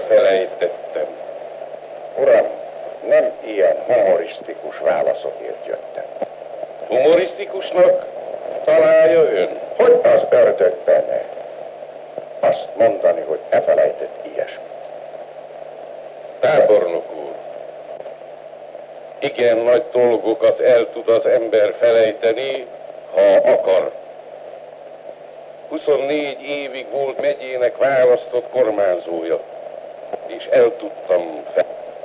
elfelejtettem. Uram, nem ilyen humorisztikus válaszokért jöttem. Humorisztikusnak találja ön? Hogy az ördög benne? Azt mondani, hogy elfelejtett ilyesmi. Tábornok úr, igen nagy dolgokat el tud az ember felejteni, ha akar. 24 évig volt megyének választott kormányzója, és el tudtam fel.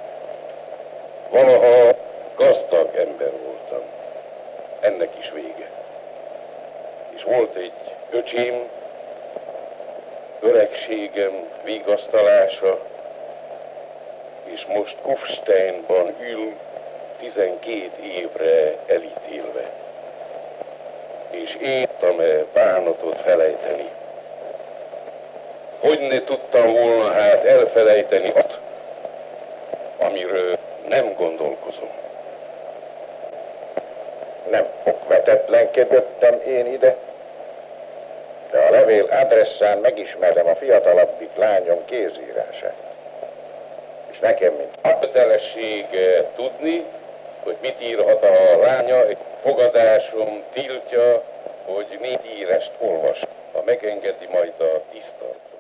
Valaha gazdag ember voltam. Ennek is vége. És volt egy öcsém, öregségem vigasztalása, és most Kufsteinban ül 12 évre elítélve. És én tudtam-e bánatot felejteni? Hogy ne tudtam volna hát elfelejteni azt, amiről nem gondolkozom. Nem okvetetlenkedettem én ide, de a levél adresszán megismerem a fiatalabbik lányom kézírását. És nekem, mint A kötelesség tudni, hogy mit írhat a lánya, egy fogadásom tiltja, hogy 4 írást olvas, ha megengedi majd a tisztart.